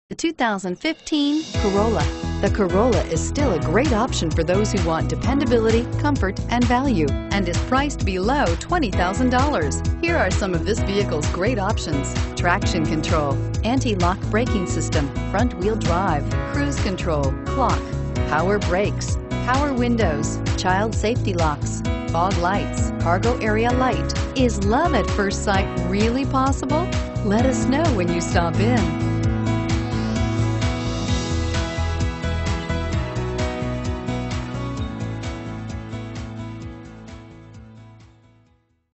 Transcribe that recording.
The 2015 Corolla. The Corolla is still a great option for those who want dependability, comfort, and value, and is priced below $20,000. Here are some of this vehicle's great options: traction control, anti-lock braking system, front-wheel drive, cruise control, clock, power brakes, power windows, child safety locks, fog lights, cargo area light. Is love at first sight really possible? Let us know when you stop in.